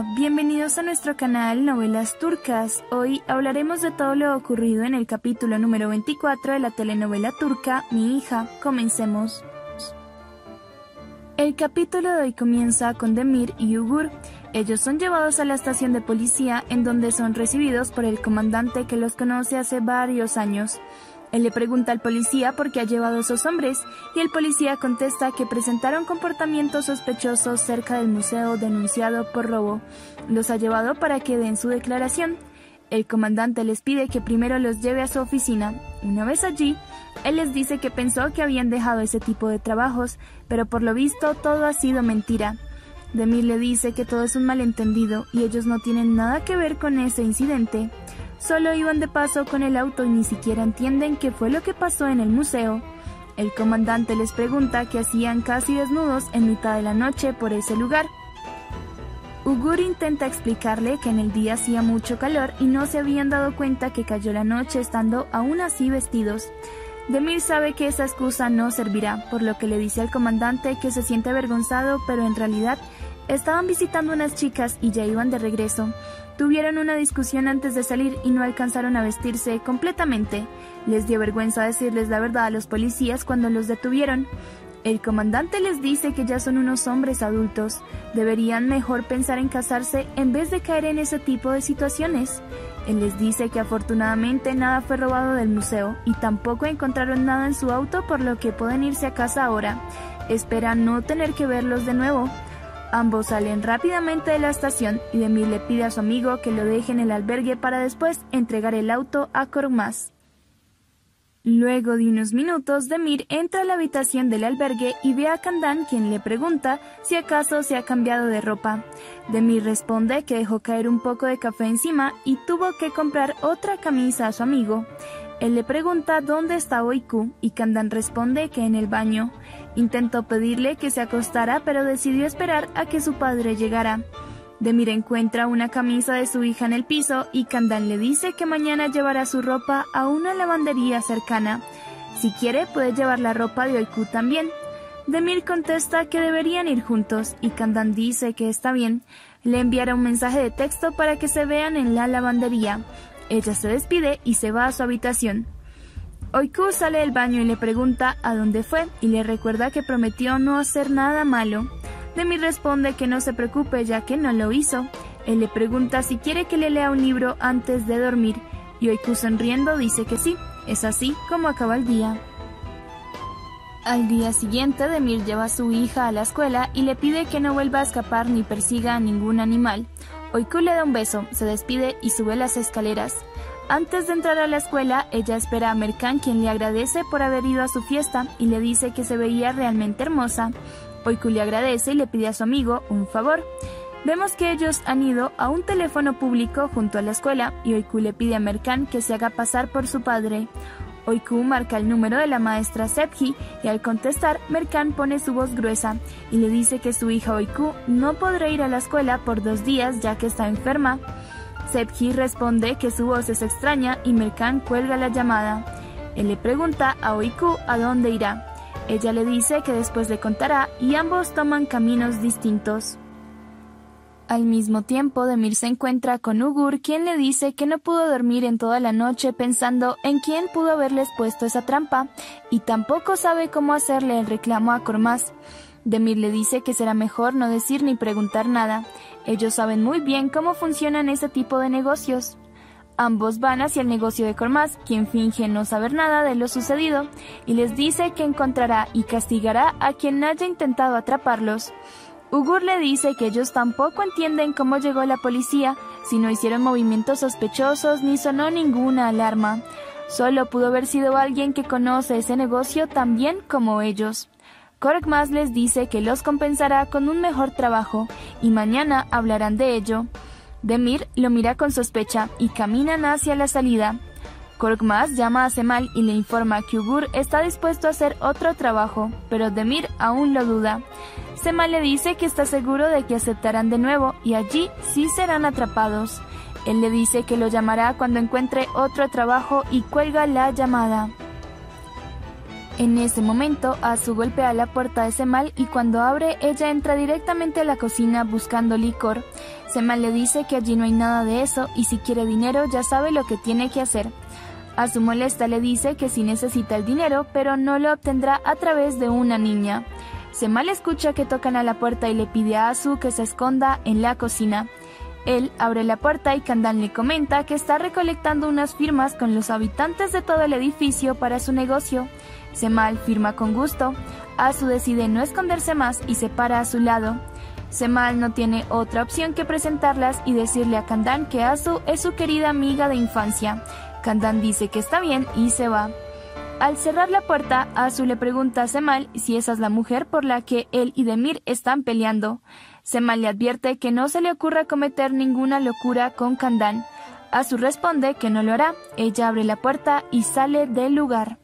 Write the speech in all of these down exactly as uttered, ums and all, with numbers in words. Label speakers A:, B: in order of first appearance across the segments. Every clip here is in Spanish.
A: Hola, bienvenidos a nuestro canal Novelas Turcas. Hoy hablaremos de todo lo ocurrido en el capítulo número veinticuatro de la telenovela turca Mi hija. Comencemos. El capítulo de hoy comienza con Demir y Ugur. Ellos son llevados a la estación de policía en donde son recibidos por el comandante que los conoce hace varios años. Él le pregunta al policía por qué ha llevado a esos hombres, y el policía contesta que presentaron comportamientos sospechosos cerca del museo denunciado por robo. Los ha llevado para que den su declaración. El comandante les pide que primero los lleve a su oficina. Una vez allí, él les dice que pensó que habían dejado ese tipo de trabajos, pero por lo visto todo ha sido mentira. Demir le dice que todo es un malentendido y ellos no tienen nada que ver con ese incidente. Solo iban de paso con el auto y ni siquiera entienden qué fue lo que pasó en el museo. El comandante les pregunta qué hacían casi desnudos en mitad de la noche por ese lugar. Ugur intenta explicarle que en el día hacía mucho calor y no se habían dado cuenta que cayó la noche estando aún así vestidos. Demir sabe que esa excusa no servirá, por lo que le dice al comandante que se siente avergonzado, pero en realidad estaban visitando unas chicas y ya iban de regreso. Tuvieron una discusión antes de salir y no alcanzaron a vestirse completamente. Les dio vergüenza decirles la verdad a los policías cuando los detuvieron. El comandante les dice que ya son unos hombres adultos. Deberían mejor pensar en casarse en vez de caer en ese tipo de situaciones. Él les dice que afortunadamente nada fue robado del museo y tampoco encontraron nada en su auto, por lo que pueden irse a casa ahora. Esperan no tener que verlos de nuevo. Ambos salen rápidamente de la estación y Demir le pide a su amigo que lo deje en el albergue para después entregar el auto a Korkmaz. Luego de unos minutos, Demir entra a la habitación del albergue y ve a Candan, quien le pregunta si acaso se ha cambiado de ropa. Demir responde que dejó caer un poco de café encima y tuvo que comprar otra camisa a su amigo. Él le pregunta dónde está Oiku y Candan responde que en el baño. Intentó pedirle que se acostara, pero decidió esperar a que su padre llegara. Demir encuentra una camisa de su hija en el piso y Candan le dice que mañana llevará su ropa a una lavandería cercana. Si quiere, puede llevar la ropa de Oiku también. Demir contesta que deberían ir juntos y Candan dice que está bien. Le enviará un mensaje de texto para que se vean en la lavandería. Ella se despide y se va a su habitación. Oiku sale del baño y le pregunta a dónde fue y le recuerda que prometió no hacer nada malo. Demir responde que no se preocupe ya que no lo hizo. Él le pregunta si quiere que le lea un libro antes de dormir y Oiku sonriendo dice que sí. Es así como acaba el día. Al día siguiente, Demir lleva a su hija a la escuela y le pide que no vuelva a escapar ni persiga a ningún animal. Oiku le da un beso, se despide y sube las escaleras. Antes de entrar a la escuela, ella espera a Merkan, quien le agradece por haber ido a su fiesta y le dice que se veía realmente hermosa. Oiku le agradece y le pide a su amigo un favor. Vemos que ellos han ido a un teléfono público junto a la escuela y Oiku le pide a Merkan que se haga pasar por su padre. Oiku marca el número de la maestra Sephi y al contestar, Merkan pone su voz gruesa y le dice que su hija Oiku no podrá ir a la escuela por dos días ya que está enferma. Sephi responde que su voz es extraña y Merkan cuelga la llamada. Él le pregunta a Oiku a dónde irá. Ella le dice que después le contará y ambos toman caminos distintos. Al mismo tiempo, Demir se encuentra con Ugur, quien le dice que no pudo dormir en toda la noche pensando en quién pudo haberles puesto esa trampa y tampoco sabe cómo hacerle el reclamo a Korkmaz. Demir le dice que será mejor no decir ni preguntar nada. Ellos saben muy bien cómo funcionan ese tipo de negocios. Ambos van hacia el negocio de Korkmaz, quien finge no saber nada de lo sucedido, y les dice que encontrará y castigará a quien haya intentado atraparlos. Ugur le dice que ellos tampoco entienden cómo llegó la policía, si no hicieron movimientos sospechosos ni sonó ninguna alarma. Solo pudo haber sido alguien que conoce ese negocio tan bien como ellos. Korkmaz les dice que los compensará con un mejor trabajo y mañana hablarán de ello. Demir lo mira con sospecha y caminan hacia la salida. Korkmaz llama a Cemal y le informa que Ugur está dispuesto a hacer otro trabajo, pero Demir aún lo duda. Cemal le dice que está seguro de que aceptarán de nuevo y allí sí serán atrapados. Él le dice que lo llamará cuando encuentre otro trabajo y cuelga la llamada. En ese momento, Asu golpea la puerta de Cemal y cuando abre, ella entra directamente a la cocina buscando licor. Semal le dice que allí no hay nada de eso y si quiere dinero ya sabe lo que tiene que hacer. Asu molesta le dice que sí necesita el dinero, pero no lo obtendrá a través de una niña. Semal escucha que tocan a la puerta y le pide a Asu que se esconda en la cocina. Él abre la puerta y Kandan le comenta que está recolectando unas firmas con los habitantes de todo el edificio para su negocio. Semal firma con gusto. Asu decide no esconderse más y se para a su lado. Semal no tiene otra opción que presentarlas y decirle a Kandan que Asu es su querida amiga de infancia. Kandan dice que está bien y se va. Al cerrar la puerta, Asu le pregunta a Semal si esa es la mujer por la que él y Demir están peleando. Semal le advierte que no se le ocurra cometer ninguna locura con Kandan. Asu responde que no lo hará. Ella abre la puerta y sale del lugar.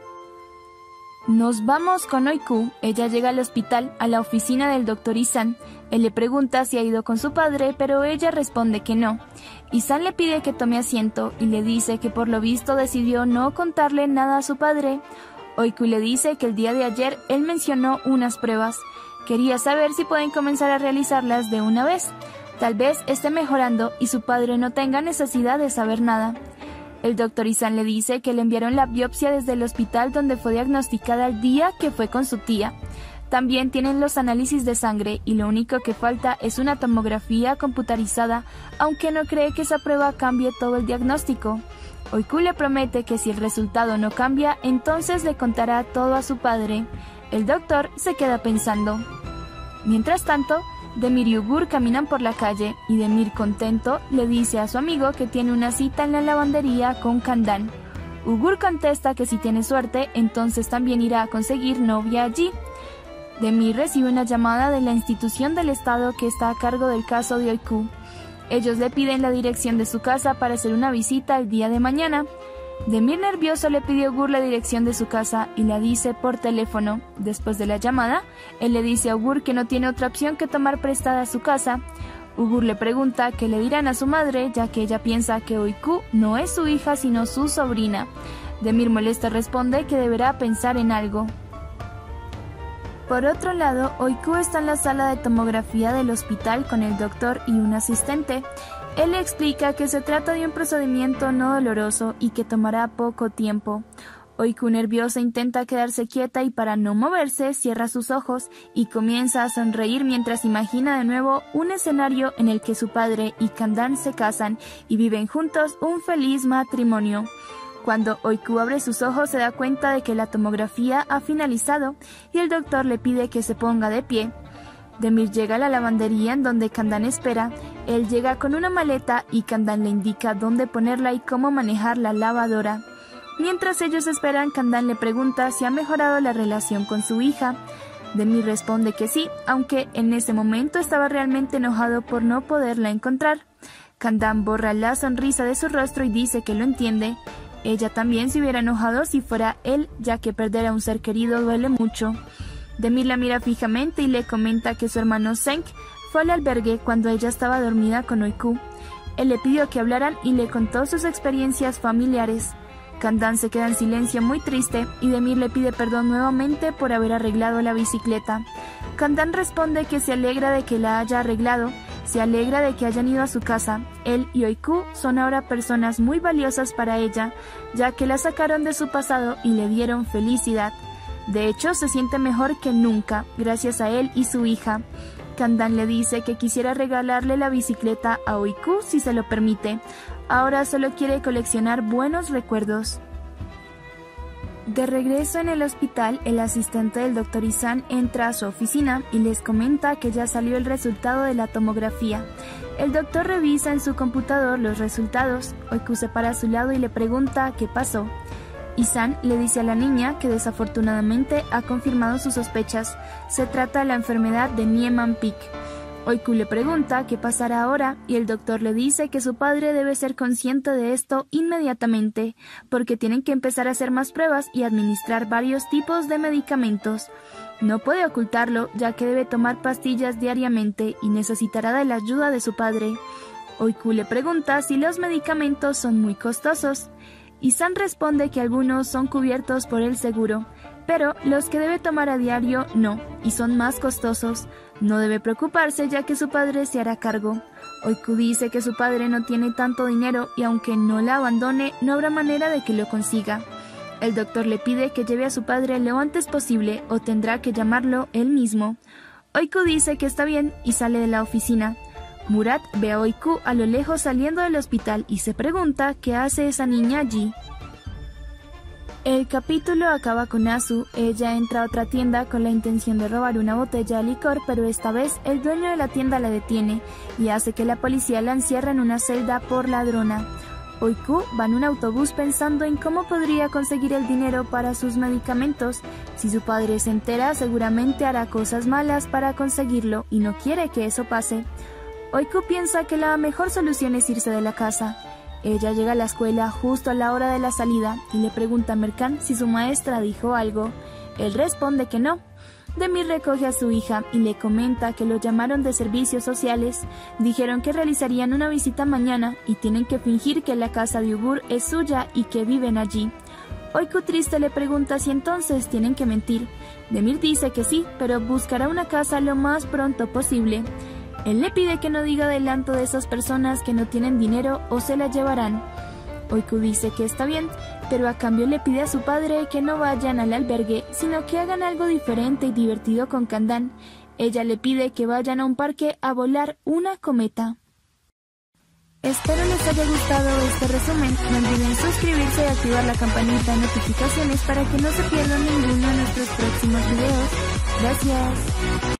A: Nos vamos con Oiku. Ella llega al hospital, a la oficina del doctor Isan. Él le pregunta si ha ido con su padre, pero ella responde que no. Isan le pide que tome asiento y le dice que por lo visto decidió no contarle nada a su padre. Oiku le dice que el día de ayer él mencionó unas pruebas. Quería saber si pueden comenzar a realizarlas de una vez. Tal vez esté mejorando y su padre no tenga necesidad de saber nada. El doctor Isan le dice que le enviaron la biopsia desde el hospital donde fue diagnosticada el día que fue con su tía. También tienen los análisis de sangre y lo único que falta es una tomografía computarizada, aunque no cree que esa prueba cambie todo el diagnóstico. Oiku le promete que si el resultado no cambia, entonces le contará todo a su padre. El doctor se queda pensando. Mientras tanto, Demir y Ugur caminan por la calle y Demir, contento, le dice a su amigo que tiene una cita en la lavandería con Kandan. Ugur contesta que si tiene suerte, entonces también irá a conseguir novia allí. Demir recibe una llamada de la institución del Estado que está a cargo del caso de Oiku. Ellos le piden la dirección de su casa para hacer una visita el día de mañana. Demir, nervioso, le pide a Ugur la dirección de su casa y la dice por teléfono. Después de la llamada, él le dice a Ugur que no tiene otra opción que tomar prestada su casa. Ugur le pregunta qué le dirán a su madre, ya que ella piensa que Oiku no es su hija sino su sobrina. Demir, molesto, responde que deberá pensar en algo. Por otro lado, Oiku está en la sala de tomografía del hospital con el doctor y un asistente. Él le explica que se trata de un procedimiento no doloroso y que tomará poco tiempo. Oiku, nerviosa, intenta quedarse quieta y para no moverse cierra sus ojos y comienza a sonreír mientras imagina de nuevo un escenario en el que su padre y Kandan se casan y viven juntos un feliz matrimonio. Cuando Oiku abre sus ojos se da cuenta de que la tomografía ha finalizado y el doctor le pide que se ponga de pie. Demir llega a la lavandería en donde Kandan espera. Él llega con una maleta y Kandan le indica dónde ponerla y cómo manejar la lavadora. Mientras ellos esperan, Kandan le pregunta si ha mejorado la relación con su hija. Demir responde que sí, aunque en ese momento estaba realmente enojado por no poderla encontrar. Kandan borra la sonrisa de su rostro y dice que lo entiende. Ella también se hubiera enojado si fuera él, ya que perder a un ser querido duele mucho. Demir la mira fijamente y le comenta que su hermano Senk fue al albergue cuando ella estaba dormida con Oiku. Él le pidió que hablaran y le contó sus experiencias familiares. Kandan se queda en silencio muy triste y Demir le pide perdón nuevamente por haber arreglado la bicicleta. Kandan responde que se alegra de que la haya arreglado, se alegra de que hayan ido a su casa. Él y Oiku son ahora personas muy valiosas para ella, ya que la sacaron de su pasado y le dieron felicidad. De hecho, se siente mejor que nunca, gracias a él y su hija. Kandan le dice que quisiera regalarle la bicicleta a Oiku si se lo permite. Ahora solo quiere coleccionar buenos recuerdos. De regreso en el hospital, el asistente del doctor Isan entra a su oficina y les comenta que ya salió el resultado de la tomografía. El doctor revisa en su computador los resultados. Oiku se para a su lado y le pregunta qué pasó. Isan le dice a la niña que desafortunadamente ha confirmado sus sospechas. Se trata de la enfermedad de Niemann-Pick. Oiku le pregunta qué pasará ahora y el doctor le dice que su padre debe ser consciente de esto inmediatamente, porque tienen que empezar a hacer más pruebas y administrar varios tipos de medicamentos. No puede ocultarlo, ya que debe tomar pastillas diariamente y necesitará de la ayuda de su padre. Oiku le pregunta si los medicamentos son muy costosos. Isan responde que algunos son cubiertos por el seguro, pero los que debe tomar a diario no, y son más costosos. No debe preocuparse ya que su padre se hará cargo. Oiku dice que su padre no tiene tanto dinero y aunque no la abandone, no habrá manera de que lo consiga. El doctor le pide que lleve a su padre lo antes posible o tendrá que llamarlo él mismo. Oiku dice que está bien y sale de la oficina. Murat ve a Oiku a lo lejos saliendo del hospital y se pregunta qué hace esa niña allí. El capítulo acaba con Asu. Ella entra a otra tienda con la intención de robar una botella de licor, pero esta vez el dueño de la tienda la detiene y hace que la policía la encierre en una celda por ladrona. Oiku va en un autobús pensando en cómo podría conseguir el dinero para sus medicamentos. Si su padre se entera, seguramente hará cosas malas para conseguirlo y no quiere que eso pase. Oiku piensa que la mejor solución es irse de la casa. Ella llega a la escuela justo a la hora de la salida y le pregunta a Merkan si su maestra dijo algo. Él responde que no. Demir recoge a su hija y le comenta que lo llamaron de servicios sociales. Dijeron que realizarían una visita mañana y tienen que fingir que la casa de Ugur es suya y que viven allí. Oiku triste le pregunta si entonces tienen que mentir. Demir dice que sí, pero buscará una casa lo más pronto posible. Él le pide que no diga adelanto de esas personas que no tienen dinero o se la llevarán. Oiku dice que está bien, pero a cambio le pide a su padre que no vayan al albergue, sino que hagan algo diferente y divertido con Kandan. Ella le pide que vayan a un parque a volar una cometa. Espero les haya gustado este resumen. No olviden suscribirse y activar la campanita de notificaciones para que no se pierdan ninguno de nuestros próximos videos. Gracias.